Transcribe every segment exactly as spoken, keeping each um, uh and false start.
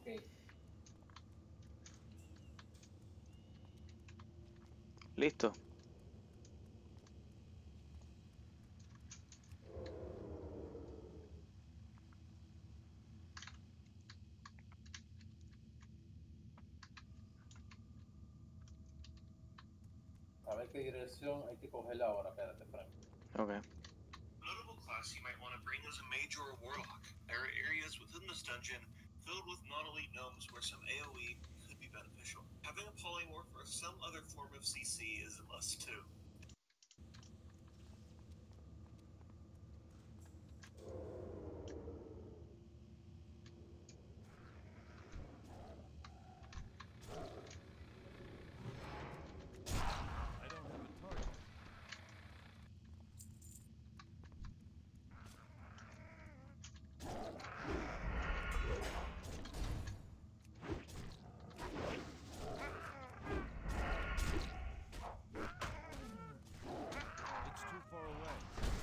Ok. Listo. A ver qué dirección hay que cogerla ahora. Espérate, Frank. Okay. Notable class you might want to bring is a mage or a warlock. There are areas within this dungeon filled with non-elite gnomes where some A O E could be beneficial. Having a polymorph or some other form of C C is a must too. I don't have a target. It's too far away.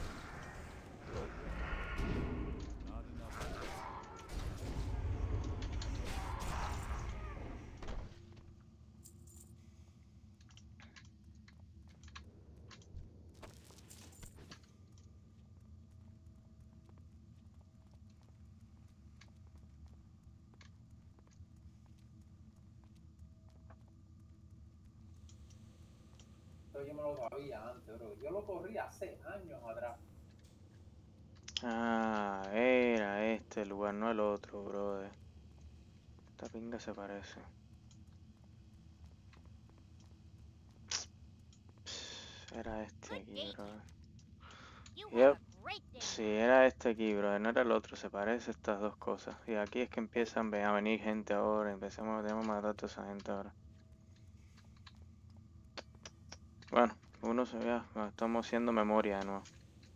Not enough. Esto yo me lo sabía antes, bro. Yo lo corrí hace años atrás. Ah, era este el lugar, no el otro, brother. Esta pinga se parece. Era este aquí, brother. Yep. Sí, era este aquí, brother. No era el otro. Se parece estas dos cosas. Y aquí es que empiezan a venir gente ahora. Empezamos, tenemos que matar a toda esa gente ahora. Bueno, uno se vea. Estamos haciendo memoria de nuevo.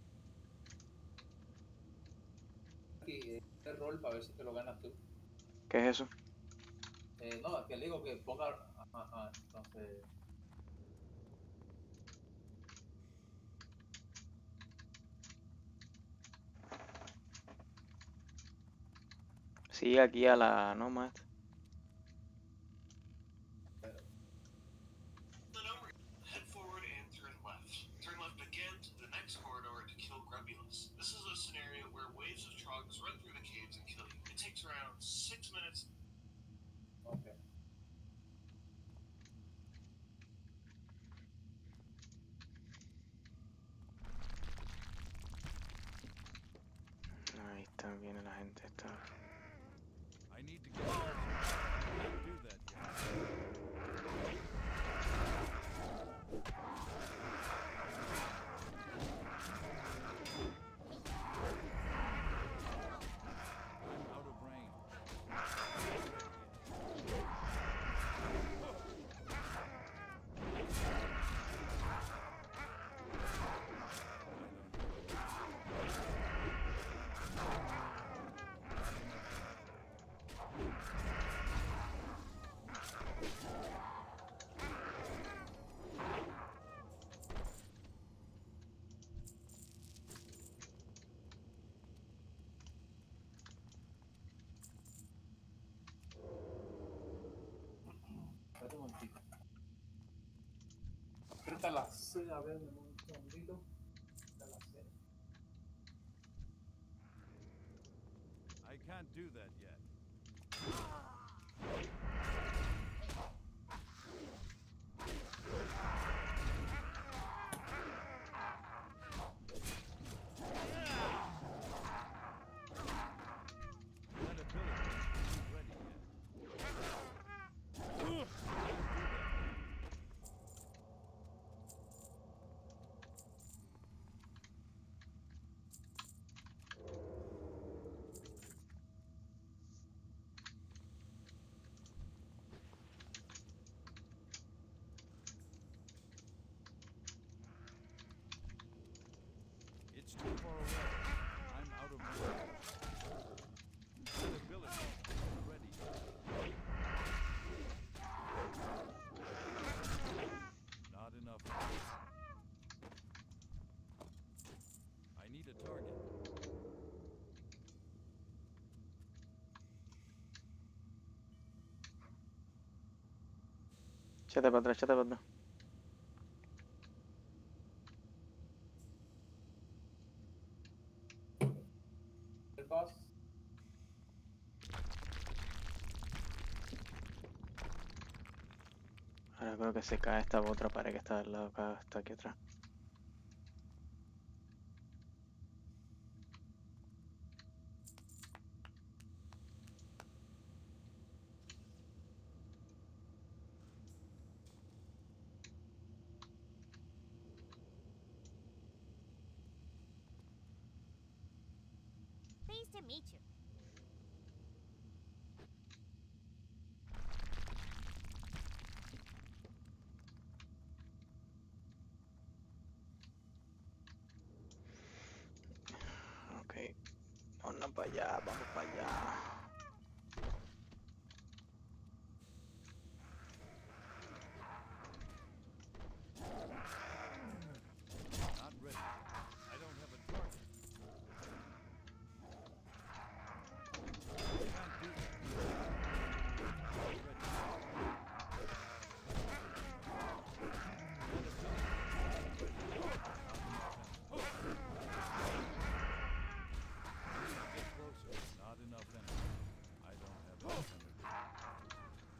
Aquí, este rol para ver si te lo ganas tú. ¿Qué es eso? Eh, no, que le digo que ponga. Ajá, entonces. Sí, aquí a la Nomad. The number. Head forward and turn left. Turn left again to the next corridor to kill Grubulus. This is a scenario where waves of trogs run through the caves and kill you. It takes around six minutes. Okay. Ahí está, viene la gente esta. I need to get closer. I can't do that yet. I'm out of range. Espérate un momentito. Aprieta la C, a ver, un segundito. Aprieta la C. I can't do that yet. That ability isn't ready yet. It's too far away. I'm out of range. That ability isn't ready yet. Not enough. I need a target. Échate para atrás, échate para atrás. El boss. Ahora creo que se cae esta otra pared que está al lado acá, está aquí atrás. Pleased to meet you. Ok. Vamos para allá, vamos para allá. Not ready. I don't have a target. Can't do that. Not ready. Get closer. Not enough energy. I don't have enough energy.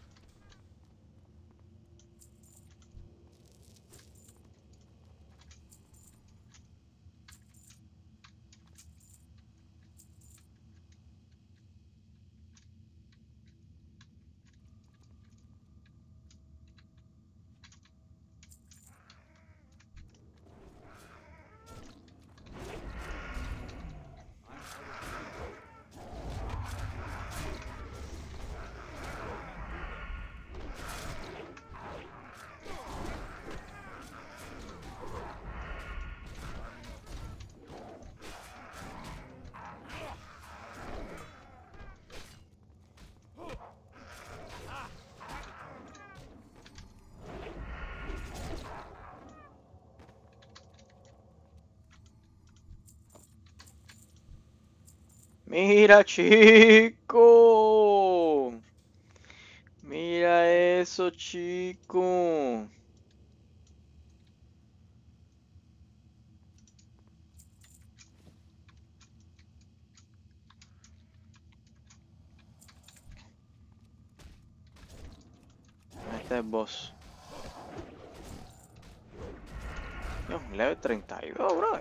I'm out of energy. Mira, chico. Mira eso, chico. Este es el boss. Dios, level treinta y dos, bro.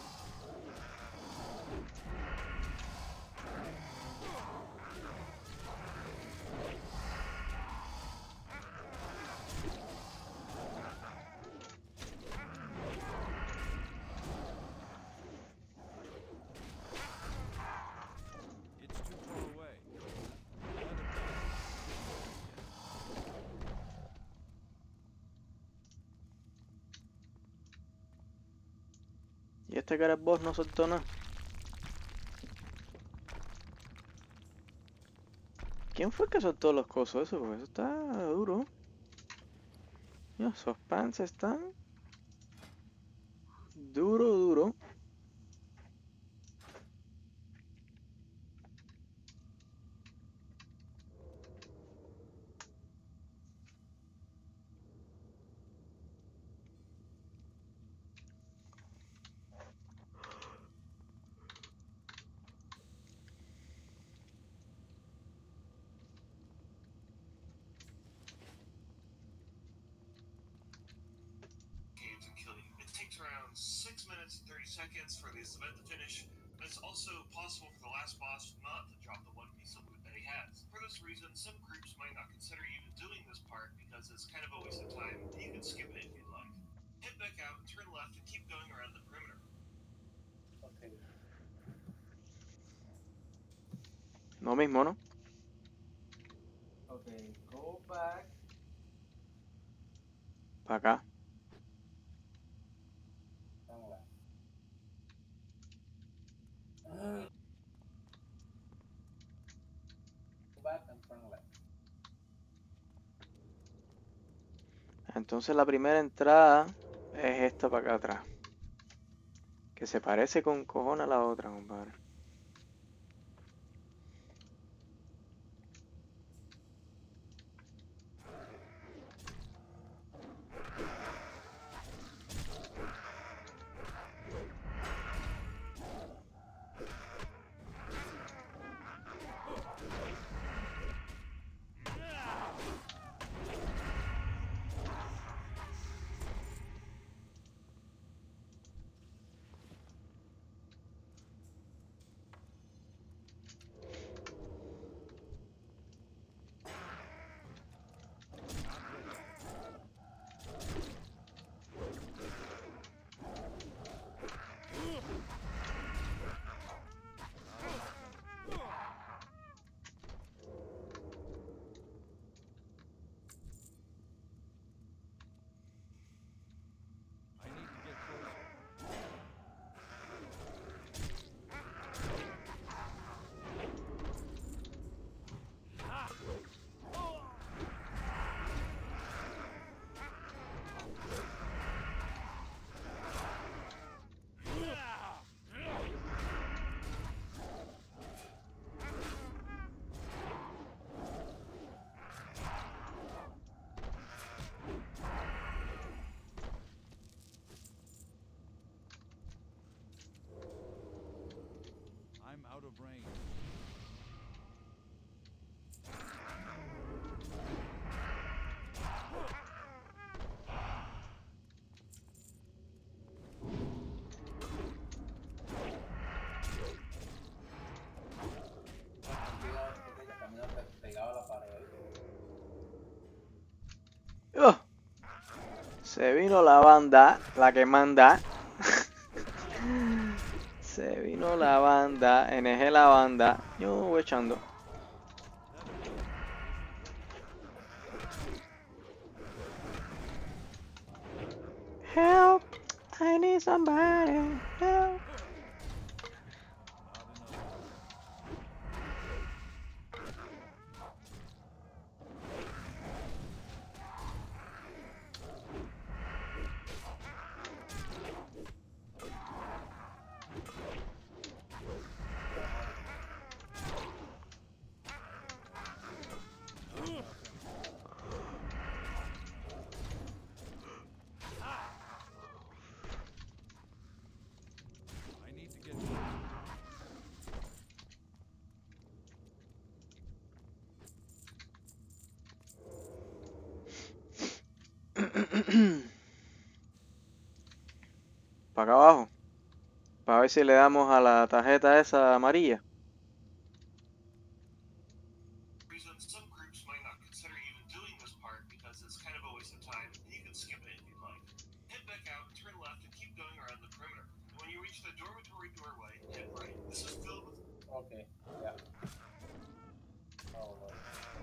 It's too far away. Y este que era el boss no soltó nada. ¿Quién fue el que soltó los cosos eso? Porque eso está duro. Dios, esos pants están duro, duro. Games and kill you. It takes around six minutes and thirty seconds for this event to finish, but it's also possible for the last boss not to drop the one piece of loot that he has. For this reason, some groups might not consider even doing this part because it's kind of a waste of time, and you can skip it if you'd like. Head back out and turn left and keep going around the perimeter. Okay. No mismo, ¿no? Okay, go back. Para acá. Turn left. Go back and turn left. Entonces la primera entrada es esta para acá atrás. Que se parece con cojones a la otra, compadre. of range. Pegado a la pared. Oh, se vino la banda, la que manda. Se vino la banda, N G la banda. Yo voy echando. Help, I need somebody. Help. I need to get closer. Para acá abajo. Para ver si le damos a la tarjeta esa amarilla. Reason some groups might not consider even doing this part because it's kind of a waste of time, and you can skip it if you'd like. Head back out, turn left, and keep going around the perimeter. When you reach the dormitory doorway, head right. This is filled with Okay, ya. Oh, bueno.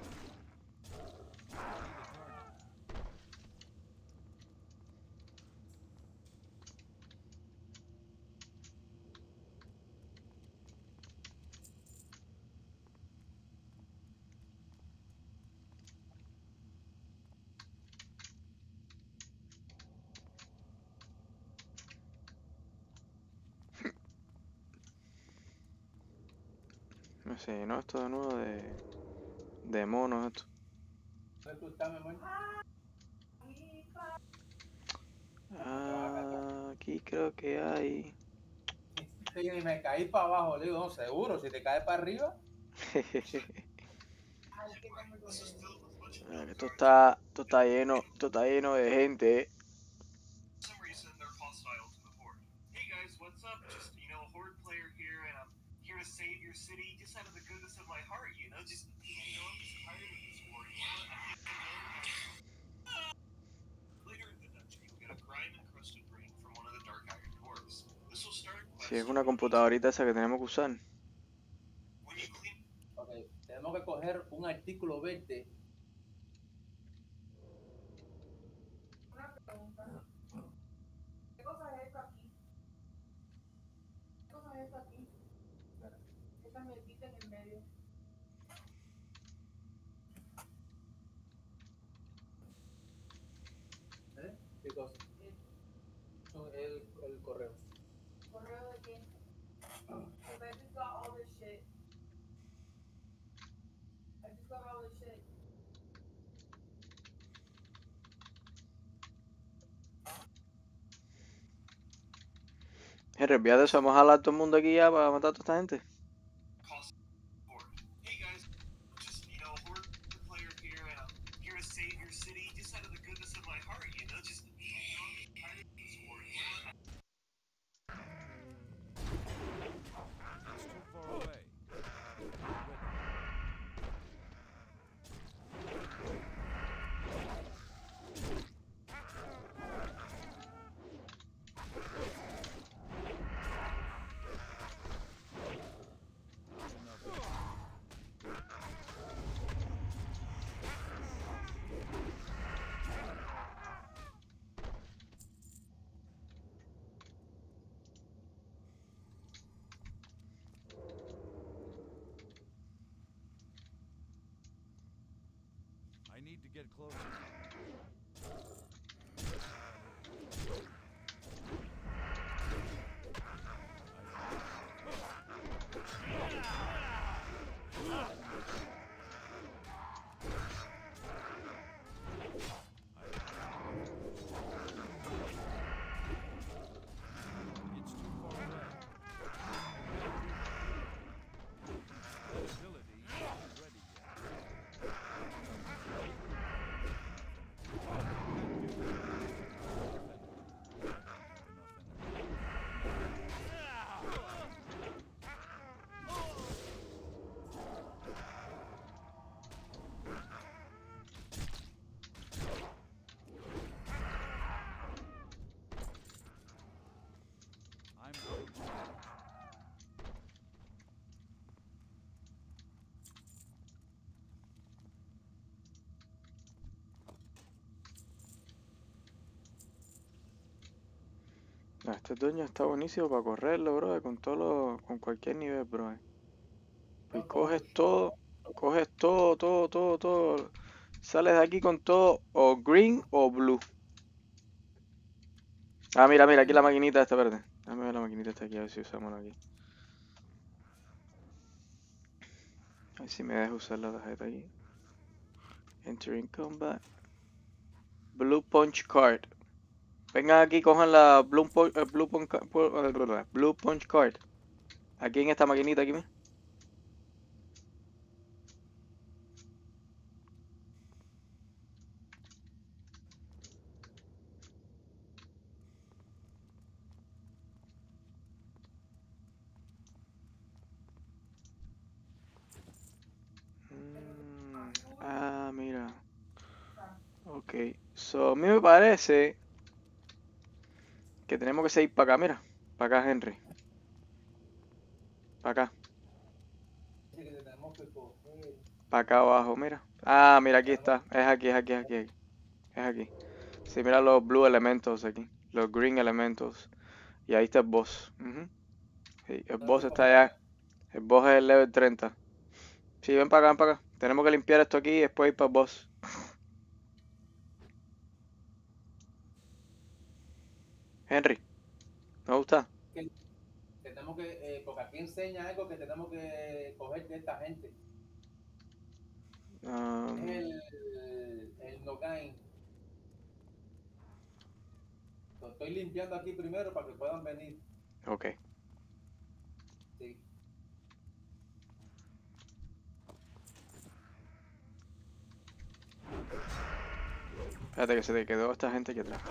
No sé, no, esto de nuevo de, de monos esto. ¿Dónde tú estás, mi amor? Ah, aquí creo que hay. Sí, y me caí para abajo, le digo, no, seguro, si te caes para arriba. Ah, esto está, esto está lleno, esto está lleno de gente. For some reason they're hostile to the Horde. Hey guys, what's up? Just, you know, a Horde player here, and I'm here to save your city just out of the goodness of my heart, you know? Just, you know, I'm just tired of this Horde. You know, I think I know. Later in the dungeon, you'll get a grime-encrusted ring from one of the Dark Iron Dwarves. This will start a quest. Si es una computadorita esa que tenemos que usar. When you clean Ok, tenemos que coger un artículo verde. Una pregunta. ¿Qué cosa es esto aquí? ¿Qué cosa es esto aquí? Esta mierdita en el medio. ¿Eh? ¿Qué cosa? Son el, el correo. ¿Correo de qué? Because I just got all this shit. I just got all this shit. Henry, envíate eso, vamos a jalar a todo el mundo aquí ya para matar a toda esta gente. cost Horde. Hey guys, just, you know, a Horde player here, and I'm here to save your city just out of the goodness of my heart, you know? Just, you know, I'm just tired of this Horde. You know, It's too far away. I need to get closer. It's too far away. Ah, este dueño está buenísimo para correrlo, bro, con todo lo, con cualquier nivel, bro. Pues coges todo, coges todo, todo, todo, todo. Sales de aquí con todo, o green o blue. Ah, mira, mira, aquí la maquinita esta, verde. Dame ver la maquinita esta aquí, a ver si usamos aquí. A ver si me deja usar la tarjeta aquí. Entering combat. Blue punch card. Vengan aquí, cojan la blue, punch, uh, blue, punch, uh, blue punch card. Aquí en esta maquinita aquí, mira. Mm, ah, mira. Ok. So, a mí me parece que tenemos que seguir para acá, mira. Para acá, Henry. Para acá. Dice que tenemos que coger. Para acá abajo, mira. Ah, mira, aquí está. Es aquí, es aquí, es aquí. Es aquí. Sí, mira los blue elementos aquí. Los green elementos. Y ahí está el boss. Ujú. Sí, el boss está allá. El boss es el level treinta. Sí, ven para acá, ven para acá. Tenemos que limpiar esto aquí y después ir para el boss. Henry, ¿me gusta? Que tenemos que, eh, porque aquí enseña algo que tenemos que coger de esta gente. Um, Es el, el Nogain. Lo estoy limpiando aquí primero para que puedan venir. ok. Sí. Espérate que se te quedó esta gente aquí atrás.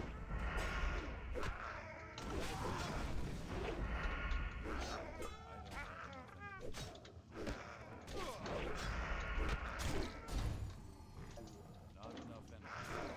Not enough energy.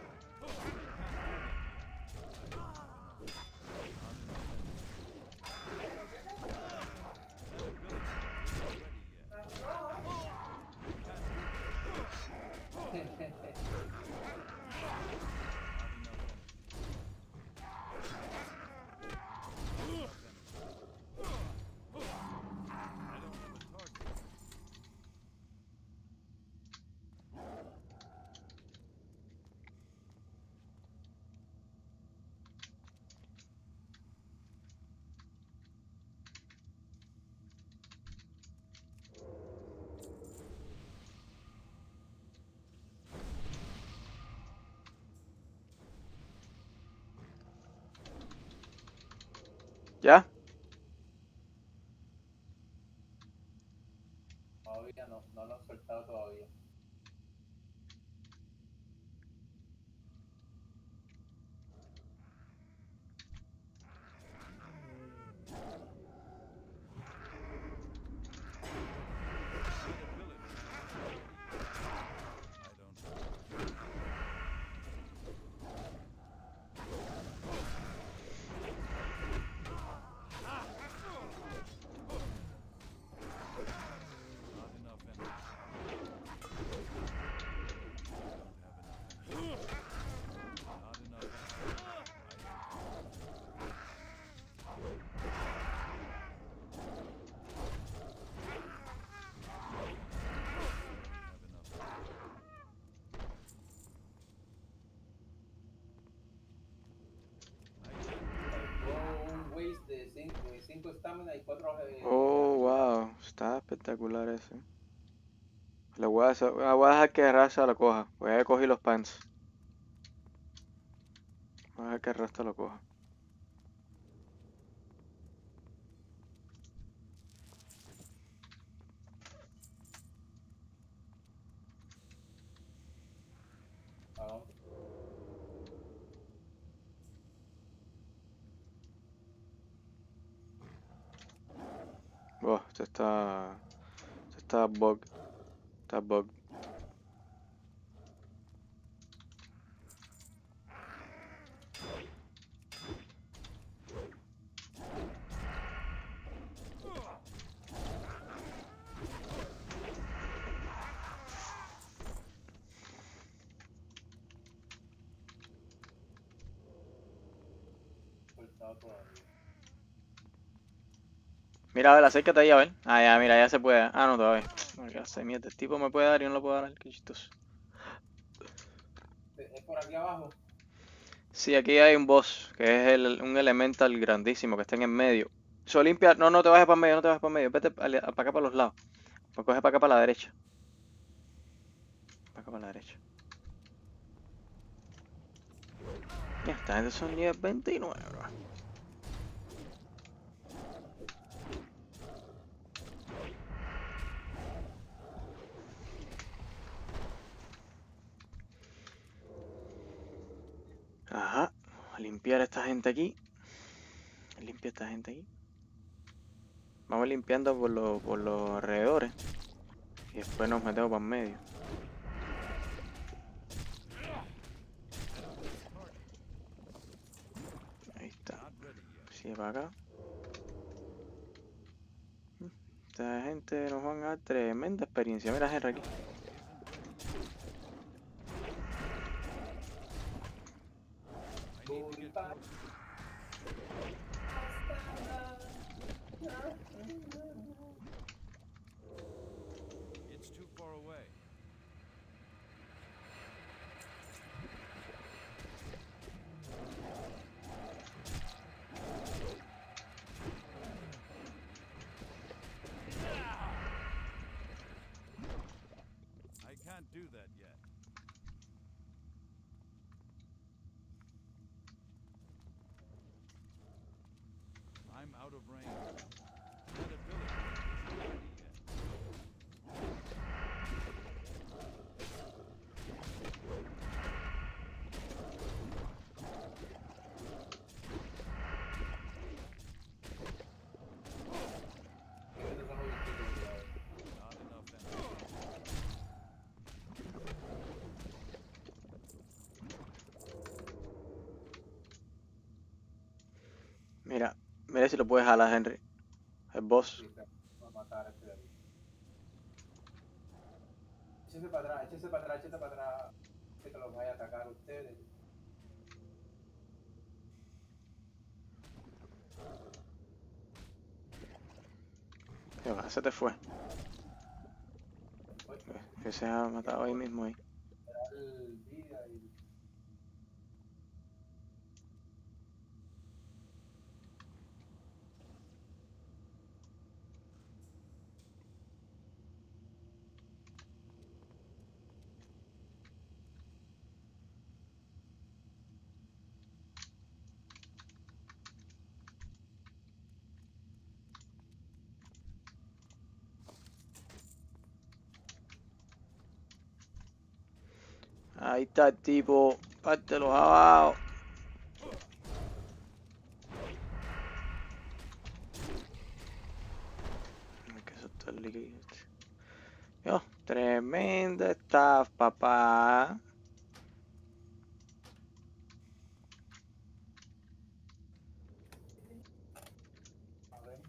¿Ya? Todavía no, no lo han soltado todavía. Not enough energy. Don't have enough energy. Not enough energy. Tengo un waste de cinco estamina y cuatro. Eh, Oh, wow. Está espectacular eso. Le voy a, hacer- ah, voy a dejar que Raza lo coja. Voy a coger los pants. Voy a dejar que Rasta lo coja. ¿A dónde? Oh, este está... Este está bug. Está bug. avanzado todavía. Mira, a ver, acércate ahí a ver. Ah, ya, mira, ya se puede. Ah, no, todavía. Bueno, ¿qué hace? Mierda, el tipo me puede dar y yo no lo puedo dar. Qué chistoso. Es por aquí abajo. Sí, aquí hay un boss, que es el, un elemental grandísimo que está en el medio. Eso limpia. No, no te vayas para el medio, no te vayas para el medio. Vete para acá para los lados. Pues coge para acá para la derecha. Para acá para la derecha. Ya, esta gente son nivel veintinueve, bro. Ajá. Vamos a limpiar a esta gente aquí. Limpia a esta gente aquí. Vamos limpiando por, los por los alrededores. Y después nos metemos para el medio. Ahí está. Not ready yet. Sigue para acá. Esta gente nos van a dar tremenda experiencia. Mira, Henry aquí. I need to get to It's too far away. I can't do that yet. I'm out of range. That ability isn't ready yet. Estos son los bichitos, cuidado. Not enough energy. Mira, mira si lo puedes jalar, Henry. El boss. Sí, está. Va a matar a este de aquí. Échese para atrás, échese para atrás, échese para atrás. Que los vaya a atacar a ustedes. ¿Qué va? Se te fue. Después, Que se ha matado ahí mismo ahí. el vida y... Ahí está el tipo. Pártelos abajo. Hay que soltar el líquido. Yo, tremenda estafa, papá. A ver.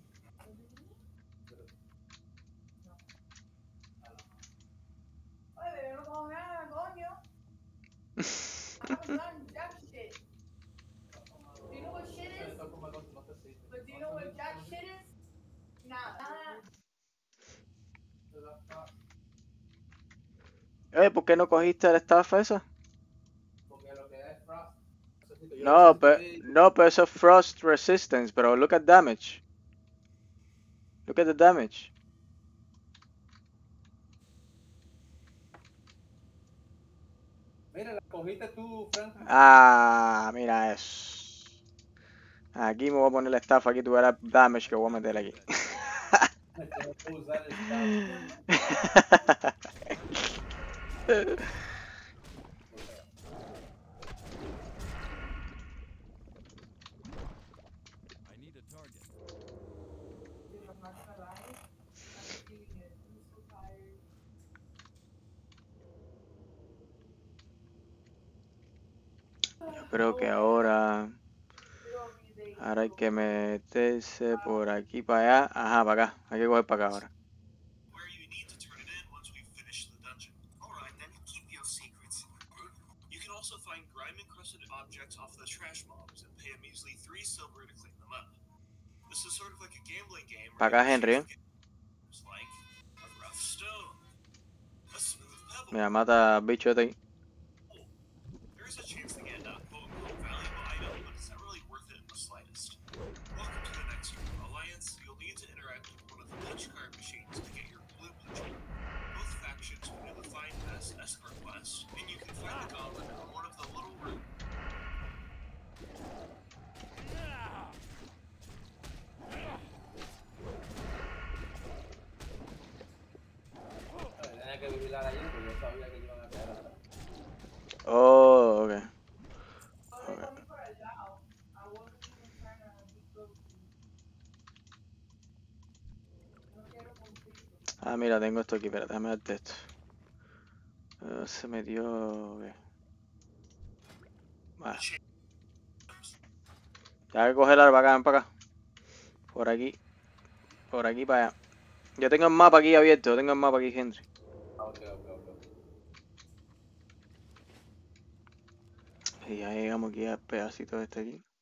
Oye, bebé, no como nada, coño. I haven't done jack shit. Do you know what shit is? Esto como no, no te sirve. But do you know what jack shit is? Nada. Oye, ¿por qué no cogiste la estafa esa? Porque lo que es Frost. Necesito- yo No, necesito pero que- no, pero eso es frost resistance, pero look at damage. Look at the damage. Mira, la cogiste tú, Frank. Ah, mira eso. Aquí me voy a poner la estafa, aquí tú verás damage que voy a meter aquí. Tengo que usar el staff. I need a target. Dude, I'm not gonna lie. I'm feeling it. I'm so tired. Yo creo que ahora, Literally, they- ahora hay que meterse por aquí para allá. Ajá, para acá. Hay que coger para acá ahora. Where you need to turn it in once we finish the dungeon. Alright, then keep your secrets. You can also find find grime-encrusted objects off the trash mobs and pay a measly three silver to clean them up. This is sort of like a gambling game. Pa' acá, Henry, ¿eh? Like a rough stone, a smooth pebble. Mira, mata al bicho este ahí. There is a chance to get a quote-unquote valuable item, but it's not really worth it in the slightest. Welcome to the next room. Alliance, you'll need to interact with one of the punch card machines to get your blue punch card. Both factions will be defined as escort quest, and you can find the goblin in one of the little rooms. Tenía que vigilar allí porque yo sabía que iban a quedar atrás. Oh, ok. Yo le comí por el lado. I wasn't even trying to be close to you. No quiero contigo. Ah, mira, tengo esto aquí, espérate, déjame darte esto. Uh, se metió... ok. Vale. Ya que cogerla para acá, ven para acá. Por aquí. Por aquí para allá. Yo tengo el mapa aquí abierto, yo tengo el mapa aquí, Henry. Ah, ok, ok, ok. Y ya llegamos aquí al pedacito de este aquí.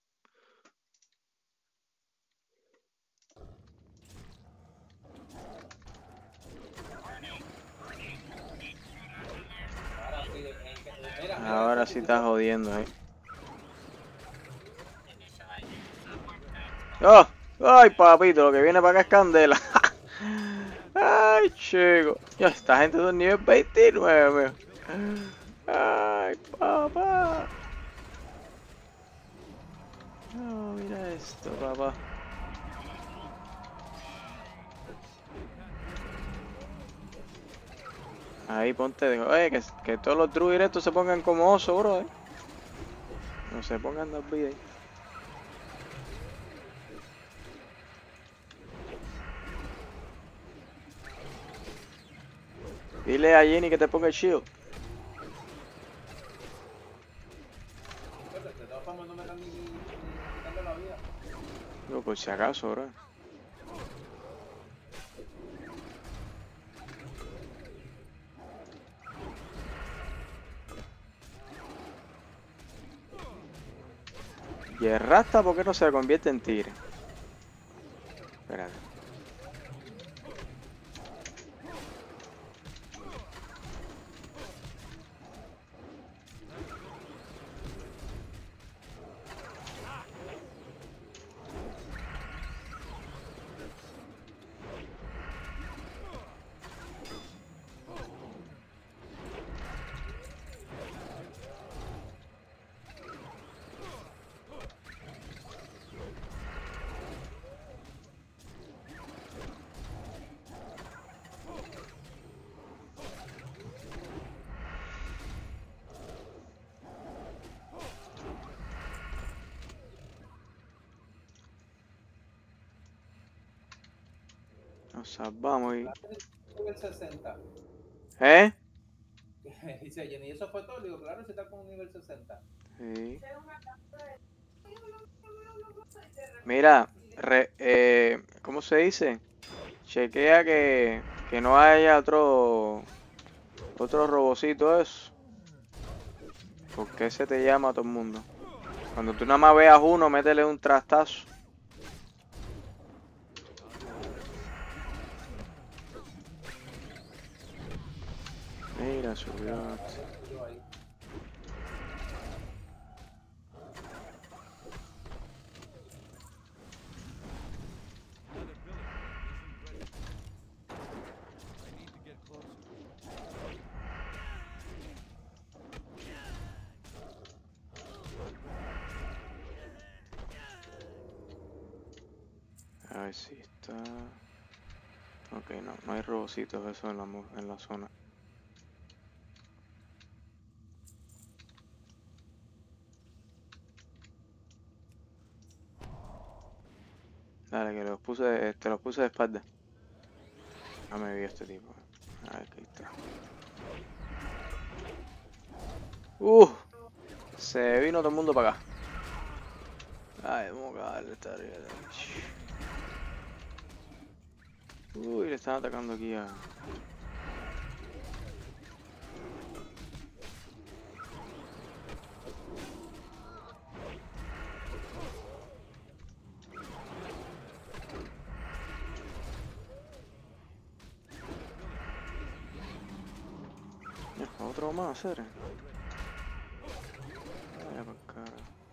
Ahora sí, eh, eh, mira, mira, Ahora eso sí que estás tú- jodiendo, eh. ¡Oh! ¡Ay, papito! Lo que viene para acá es candela. ¡Ay, chico! Ya, esta gente es de nivel veintinueve, mío. ¡Ay, papá! No, mira esto, papá. Ahí ponte, digo, oye, que, que todos los druids estos se pongan como oso, bro, eh. No se pongan las vidas ahí. Dile a Jenny que te ponga el shield. De todas formas no me están ni, ni, ni quitando la vida. No, por si acaso, bro. Y el rasta, ¿por qué no se convierte en tigre? Espérate. Nos salvamos y... Nivel sesenta. ¿Eh? Dice Jenny, ¿eso fue todo? Digo, claro, si está con un nivel sesenta. Sí. Era una casa de... Mira, re, eh, ¿cómo se dice? Chequea que, que no haya otro otro robocito eso. Porque ese te llama a todo el mundo. Cuando tú nada más veas uno, métele un trastazo. Mira, subió. Yo ahí. Another villager isn't ready. I need to get closer. A ver si está... Ok, no, no hay robocitos eso en la, mu- en la zona. Dale, que los puse, de- te los puse de espalda. No me vi este tipo. A ver, aquí está. Uh, se vino todo el mundo para acá. Ay, vamos a darle esta arriba. Uy, le están atacando aquí a... Ya, otro más, hacer. Vaya por cara.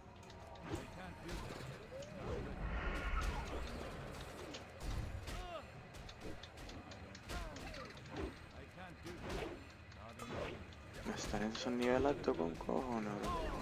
Estar en su nivel alto con cojones, bro.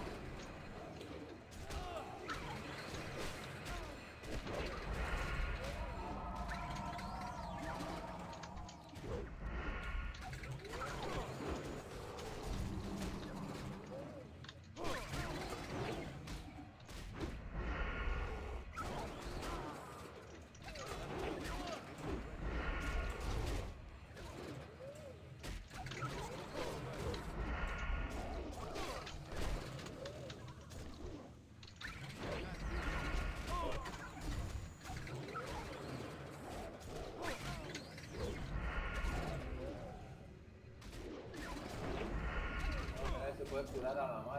Se puede curar a la mar.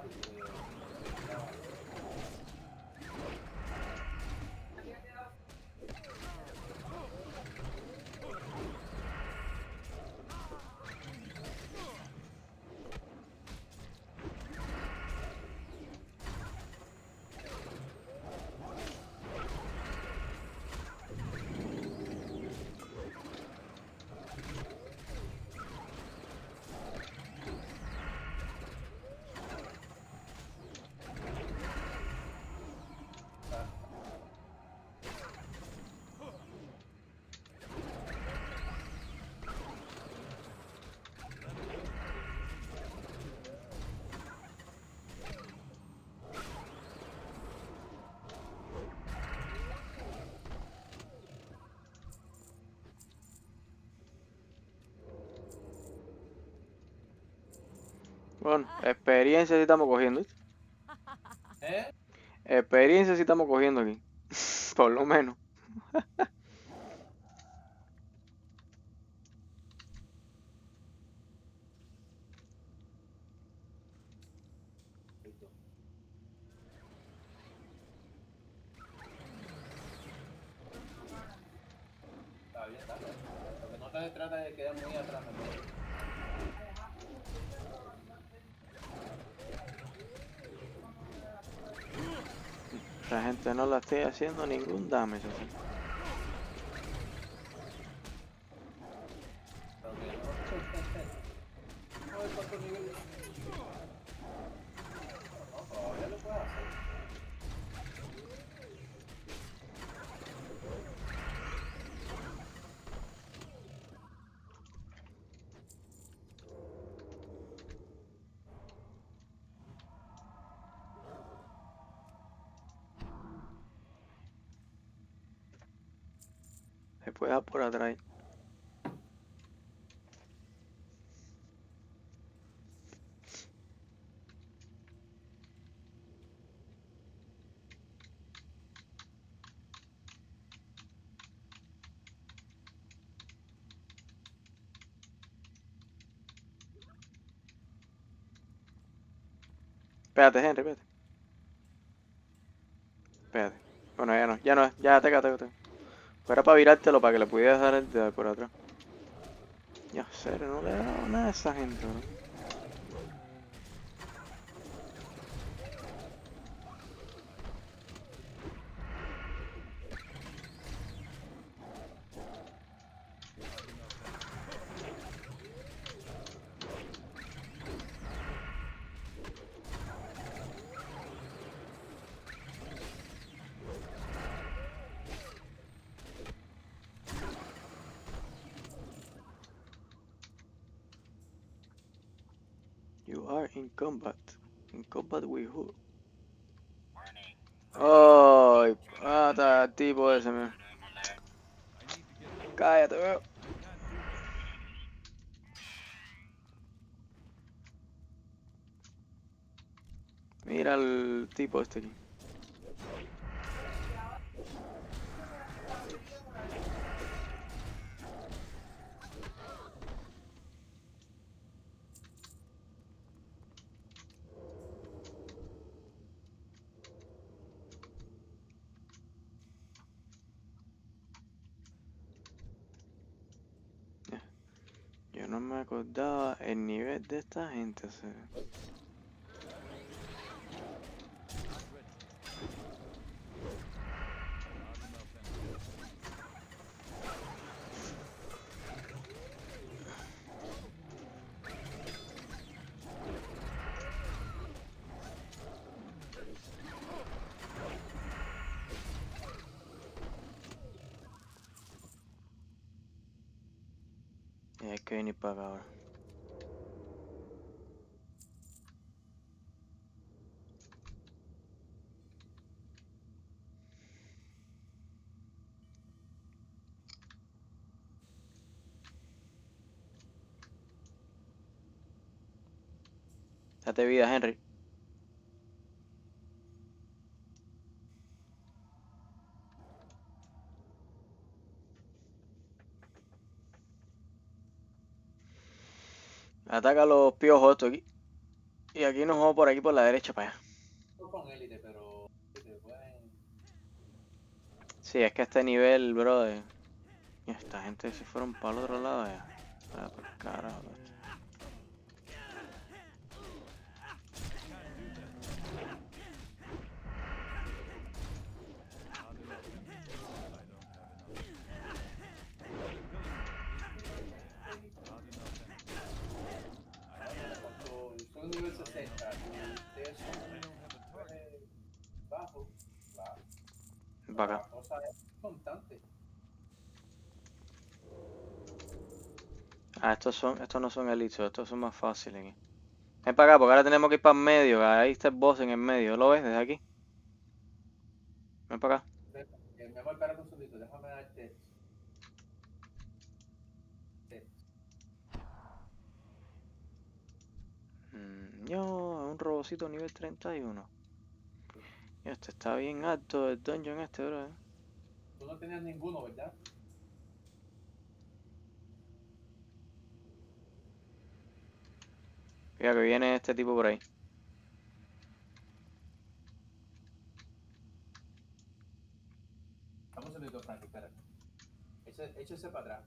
Bueno, experiencia sí estamos cogiendo, ¿viste? ¿Eh? Experiencia sí estamos cogiendo aquí. Por lo menos. Está bien, está bien. Lo que no se trata de quedar muy atrás, ¿no? La gente no la estoy haciendo ningún damage, así. No ver cuántos niveles. No, todavía lo puedes hacer. Se puede dar por atrás. Espérate, Henry, espérate. Espérate. Bueno, ya no, ya no, ya te te te. Fuera para virártelo para que le pudieras dar el de por atrás. Ya, serio, no le he dado nada a esa gente, bro. You are in combat. In combat with who? Ay, pata, tipo ese, man. Cállate, bro. Mira el tipo este aquí. Yo no me acordaba el nivel de esta gente. O sea. Y hay que venir para acá ahora. Date vida, Henry. Ataca a los piojos estos aquí. Y aquí nos vamos por aquí por la derecha para allá. Con élite, pero te pueden... Sí, es que a este nivel, brother. Esta gente se fueron para el otro lado ya. Ah, por carajo. Son nivel sesenta y ustedes son eh, bajos. La, Para la acá. cosa es constante. Ah, estos son, estos no son elitos, estos son más fáciles aquí. Ven para acá, porque ahora tenemos que ir para el medio. Ahí está el boss en el medio. ¿Lo ves desde aquí? Ven para acá. Eh, mi amor, espérate un segundito, déjame darte. Mm, yo, un robocito nivel treinta y uno. Y este está bien alto el dungeon este, bro. Tú no tenías ninguno, ¿verdad? Mira que viene este tipo por ahí. Vamos un segundito, Frankie, espérate. Échese, échese para atrás.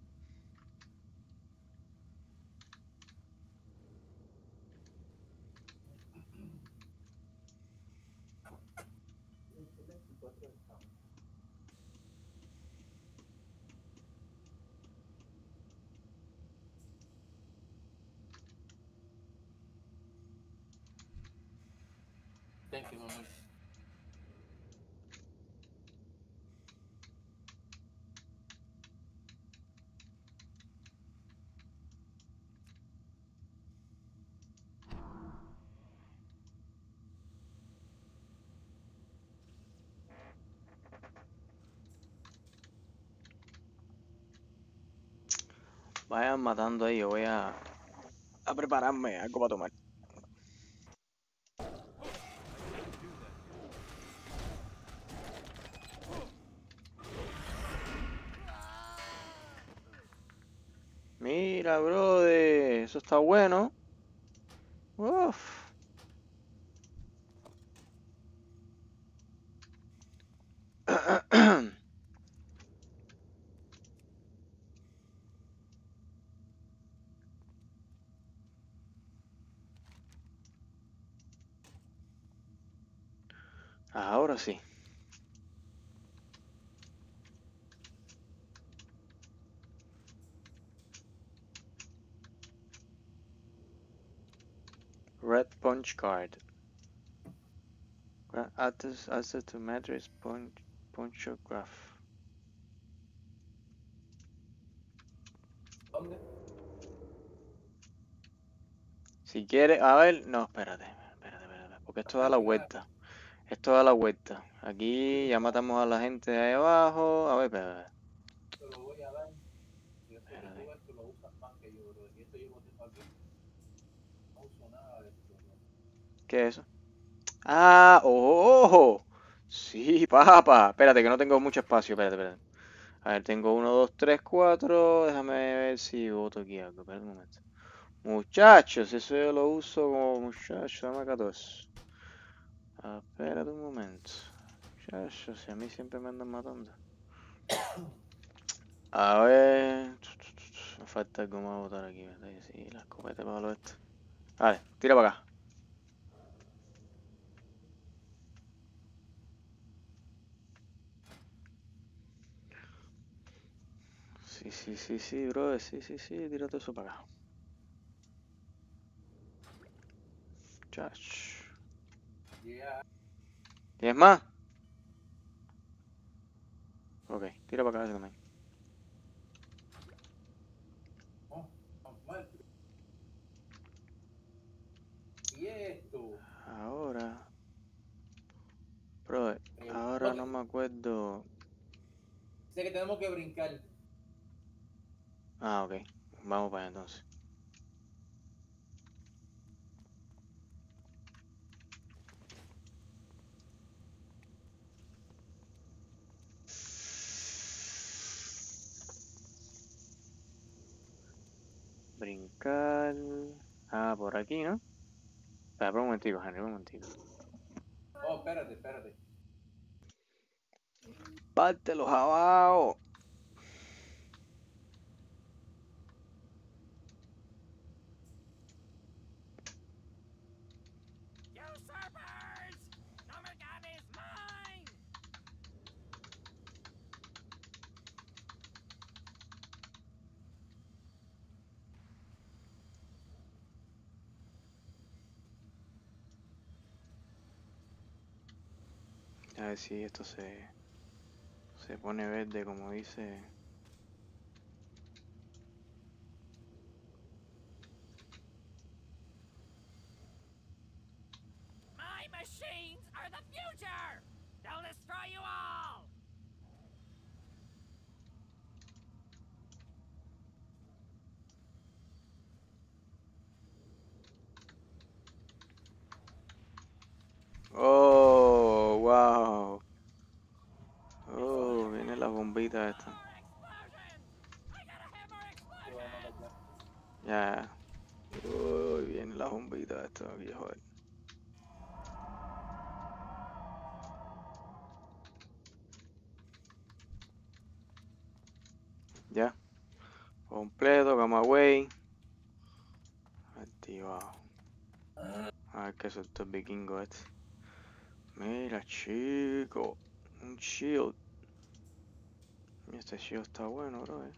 Thank you, mamá. Vayan matando ahí, yo voy a, a prepararme algo para tomar. Mira, brother, eso está bueno. Uf. Ahora sí. Red punch card. Grant access, access to Madrid's punch, punchograph. ¿Dónde? Si quieres, a ver, no, espérate, espérate, espérate, porque esto da la vuelta. Esto da la vuelta. Aquí ya matamos a la gente de ahí abajo. A ver, espérate. Te lo voy a dar. Yo sé que tú esto lo usas más que yo, bro. Y esto yo lo tengo aquí. No uso nada de esto, bro. ¿Qué es eso? Ah, ojo. Sí, papá. Espérate, que no tengo mucho espacio. Espérate, espérate. A ver, tengo uno, dos, tres, cuatro. Déjame ver si boto aquí algo. Espérate un momento. Muchachos, eso yo lo uso como muchacho. Dame catorce. Ah, espérate un momento. Muchachos, si a mí siempre me andan matando. A ver. Me falta algo más a botar aquí, ¿verdad? Y sí, la escopeta para lo esto. Vale, tira para acá. Sí, sí, sí, sí, bro. Sí, sí, sí, tírate eso para acá. Chach. Yeah. ¿Tienes más? Ok, tira para acá ese también. Oh, oh, mal. ¿Y esto? Ahora. Bro, Eh, ahora ok, no me acuerdo. sé que tenemos que brincar. Ah, ok. Vamos para allá entonces. Brincar. Ah, por aquí, ¿no? Espera, espera un momentico, Henry, un momentico. Oh, espérate, espérate. ¡Pártelos abajo! Usurpers! Nomergan is mine! A ver si esto se, se pone verde como dice. My machines are the future! They'll destroy you all! ¡Oh! ¡Wow! ¡Oh! Viene la bombita esta. More explosions! I gotta have more Te voy a matar explosions! Ya. ya. ¡Oh! Viene la bombita esta, viejo. Ya. Completo, gamma away. Activado. A ver qué soltó el vikingo este. Mira, chico. Un shield. Este shield está bueno, bro. Eh.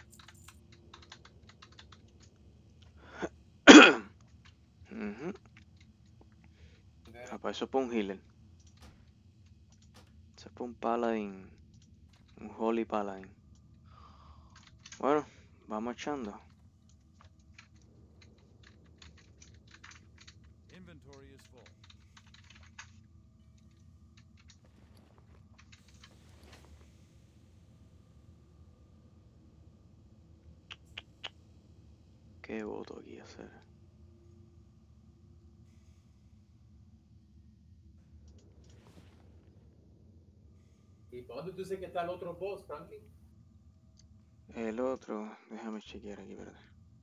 uh-huh. Ah, pues eso es para un healer. Eso es para un paladín. Un holy paladín. Bueno, vamos echando. Inventory is full. ¿Qué voto aquí a hacer? ¿Y por dónde tú dices que está el otro boss, Franklin? El otro, déjame chequear aquí, ¿verdad?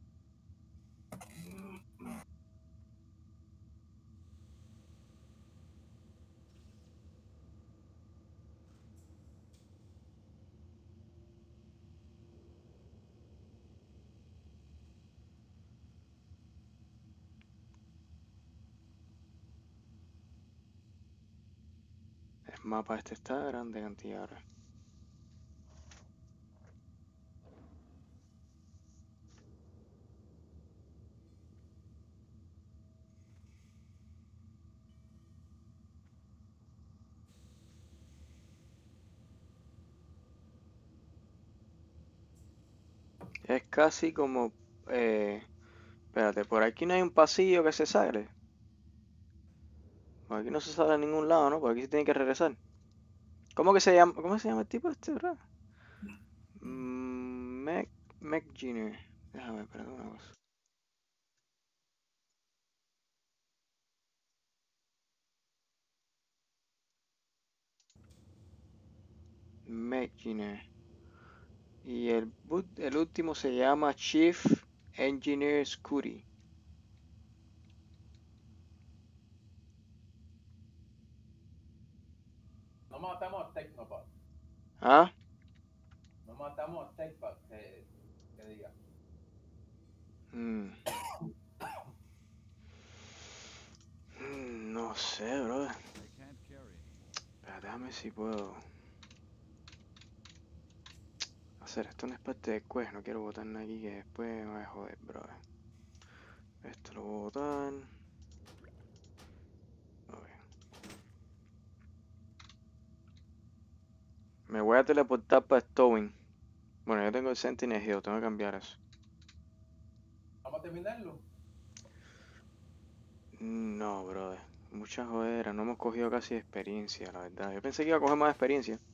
El mapa este está grande cantidad ahora. Es casi como... Eh, espérate, por aquí no hay un pasillo que se sale. Por aquí no se sale a ningún lado, ¿no? Por aquí se tiene que regresar. ¿Cómo que se llama? ¿Cómo se llama el tipo este, bro? Mm, Mac... Mac Junior. Déjame, espérate una cosa. Mac Junior. Y el, boot- el último se llama Chief Engineer Scooty. No matamos a Technobot. ¿Ah? No matamos a Techbot, que, que diga. Mm. Mm, No sé, bro. I can't carry anymore. Espera, déjame si puedo hacer esto. No es parte de quest. No quiero botar nada aquí que después me voy a joder, bro. Esto lo voy a botar. Ok. Me voy a teleportar para Stowing. Bueno, yo tengo el Sentinel Hill. Tengo que cambiar eso. Vamos a terminarlo. No, brother. Mucha jodera. No hemos cogido casi experiencia, la verdad. Yo pensé que iba a coger más experiencia.